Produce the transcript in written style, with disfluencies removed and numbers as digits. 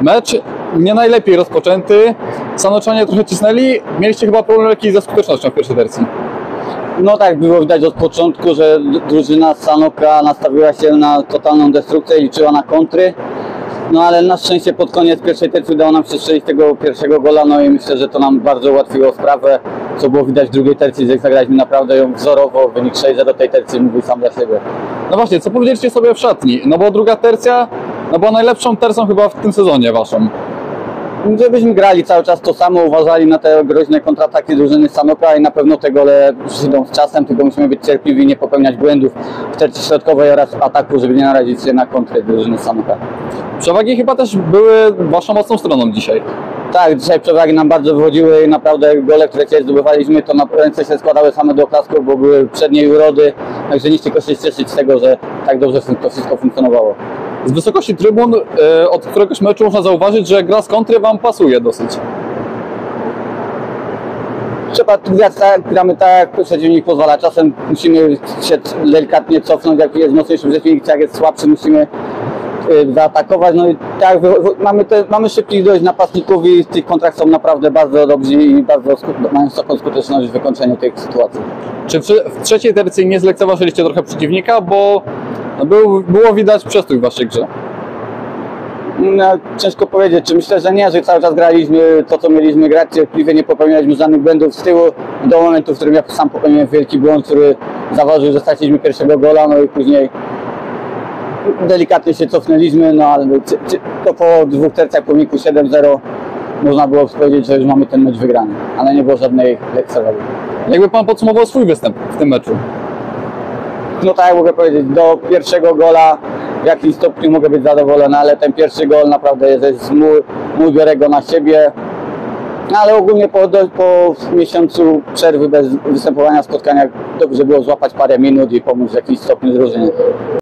Mecz nie najlepiej rozpoczęty, Sanoczanie trochę cisnęli, mieliście chyba problem jakiś ze skutecznością w pierwszej wersji. No tak, było widać od początku, że drużyna Sanoka nastawiła się na totalną destrukcję, liczyła na kontry. No ale na szczęście pod koniec pierwszej tercji udało nam się strzelić tego pierwszego gola, no i myślę, że to nam bardzo ułatwiło sprawę, co było widać w drugiej tercji, że zagraliśmy naprawdę ją wzorowo, wynik 6-0 tej tercji mówi sam dla siebie. No właśnie, co powiedzieliście sobie w szatni? No bo druga tercja była najlepszą tercją chyba w tym sezonie waszą. Żebyśmy grali cały czas to samo, uważali na te groźne kontrataki drużyny Sanoka i na pewno te gole przyjdą z czasem, tylko musimy być cierpliwi i nie popełniać błędów w tercji środkowej oraz ataku, żeby nie narazić się na kontry drużyny Sanoka. Przewagi chyba też były waszą mocną stroną dzisiaj. Tak, dzisiaj przewagi nam bardzo wychodziły i naprawdę gole, które dzisiaj zdobywaliśmy, to na ręce się składały same do oklasków, bo były przedniej urody, także nic tylko się cieszyć z tego, że tak dobrze to wszystko funkcjonowało. Z wysokości trybun od któregoś meczu można zauważyć, że gra z kontry wam pasuje dosyć. Trzeba grać tak, gramy tak, jak przeciwnik pozwala. Czasem musimy się delikatnie cofnąć, jak jest mocniejszy przeciwnik, jak jest słabszy, musimy zaatakować. No i tak, mamy szybkich dość napastników i w tych kontrach są naprawdę bardzo dobrzy i bardzo mają wysoką skuteczność w wykończeniu tych sytuacji. Czy w trzeciej tercji nie zlekceważyliście trochę przeciwnika, bo było widać przestój w waszej grze? No, ciężko powiedzieć, czy myślę, że nie, że cały czas graliśmy to, co mieliśmy grać, cierpliwie nie popełnialiśmy żadnych błędów z tyłu do momentu, w którym ja sam popełniłem wielki błąd, który zaważył, że straciliśmy pierwszego gola, no i później delikatnie się cofnęliśmy, no ale to po dwóch tercjach po wyniku 7-0 można było powiedzieć, że już mamy ten mecz wygrany, ale nie było żadnej lekceważy. Jakby pan podsumował swój występ w tym meczu? No tak jak mogę powiedzieć, do pierwszego gola w jakimś stopniu mogę być zadowolony, ale ten pierwszy gol naprawdę jest mój, biorę go na siebie. No ale ogólnie po miesiącu przerwy bez występowania w spotkaniach dobrze było złapać parę minut i pomóc w jakimś stopniu drużynie.